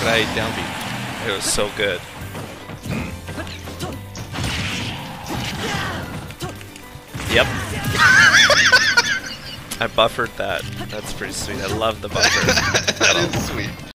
Sakurai down B. It was so good. Yep. I buffered that. That's pretty sweet. I love the buffer. That is sweet.